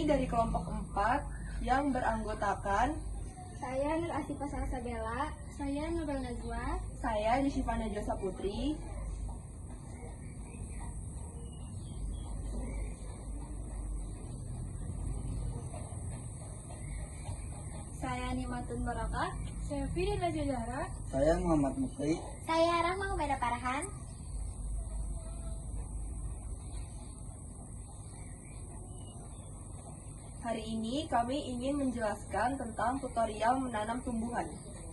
kami dari kelompok 4 yang beranggotakan saya Nur Asifah Salsabella, saya Nurul Najwa, saya Yushifa Najwa Saputri, saya Nimatun Barakah, saya Fidin Najwa, Saya Muhammad Mukri. saya Rahma Ubaida Parahan. Hari ini kami ingin menjelaskan tentang tutorial menanam tumbuhan.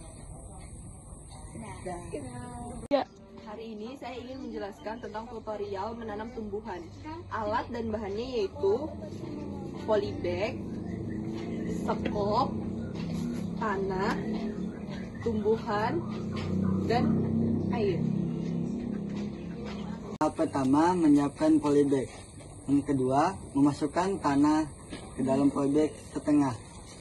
Hari ini saya ingin menjelaskan tentang tutorial menanam tumbuhan. Alat dan bahannya yaitu polybag, sekop, tanah, tumbuhan, dan air. Tahap pertama menyiapkan polybag. Yang kedua memasukkan tanah ke dalam polybag setengah.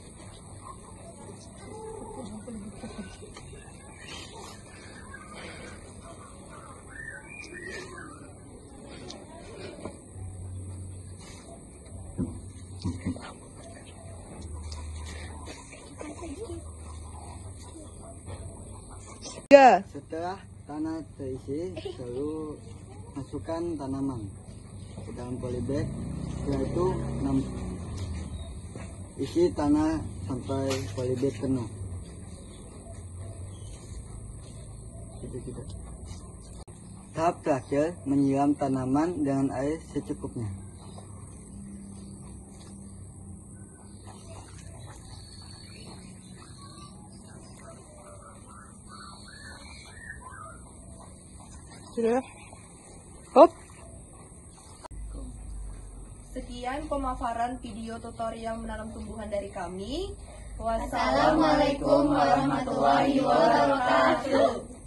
Setelah tanah terisi, lalu masukkan tanaman ke dalam polybag. Setelah itu isi tanah sampai polybag penuh. Tahap terakhir menyiram tanaman dengan air secukupnya. Sudah. Hop. Sekian pemaparan video tutorial menanam tumbuhan dari kami. Wassalamualaikum warahmatullahi wabarakatuh.